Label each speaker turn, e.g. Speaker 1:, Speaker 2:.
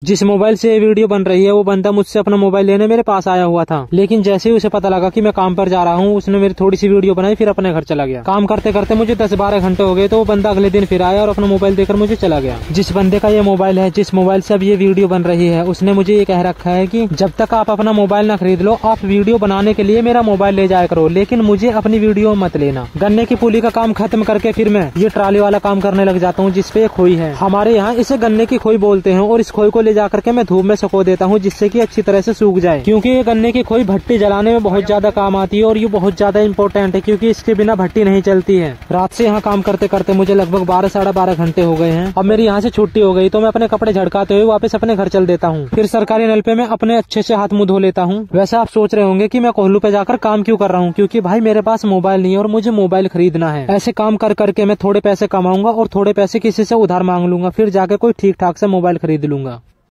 Speaker 1: जिस मोबाइल से ये वीडियो बन रही है वो बंदा मुझसे अपना मोबाइल लेने मेरे पास आया हुआ था, लेकिन जैसे ही उसे पता लगा कि मैं काम पर जा रहा हूँ उसने मेरी थोड़ी सी वीडियो बनाई फिर अपने घर चला गया। काम करते करते मुझे 10-12 घंटे हो गए तो वो बंदा अगले दिन फिर आया और अपना मोबाइल देकर मुझे चला गया। जिस बंदे का ये मोबाइल है, जिस मोबाइल से अब ये वीडियो बन रही है, उसने मुझे ये कह रखा है कि जब तक आप अपना मोबाइल ना खरीद लो आप वीडियो बनाने के लिए मेरा मोबाइल ले जाया करो, लेकिन मुझे अपनी वीडियो मत लेना। गन्ने की पुली का काम खत्म करके फिर मैं ये ट्राली वाला काम करने लग जाता हूँ जिसपे ये खोई है। हमारे यहाँ इसे गन्ने की खोई बोलते हैं और इस खोई को ले जाकर के मैं धूप में सुखो देता हूँ जिससे कि अच्छी तरह से सूख जाए, क्योंकि ये गन्ने की खोई भट्टी जलाने में बहुत ज्यादा काम आती है और ये बहुत ज्यादा इंपॉर्टेंट है क्योंकि इसके बिना भट्टी नहीं चलती है। रात से यहाँ काम करते करते मुझे लगभग 12-12.5 घंटे हो गए हैं। अब मेरी यहाँ से छुट्टी हो गई तो मैं अपने कपड़े झड़काते हुए वापस अपने घर चल देता हूँ। फिर सरकारी नल पे मैं अपने अच्छे से हाथ मुंह धो लेता हूँ। वैसे आप सोच रहे होंगे कि मैं कोल्हू पे जाकर काम क्यों कर रहा हूँ, क्योंकि भाई मेरे पास मोबाइल नहीं है और मुझे मोबाइल खरीदना है। ऐसे काम कर करके मैं थोड़े पैसे कमाऊंगा और थोड़े पैसे किसी से उधार मांग लूंगा, फिर जाके कोई ठीक ठाक से मोबाइल खरीद लूंगा।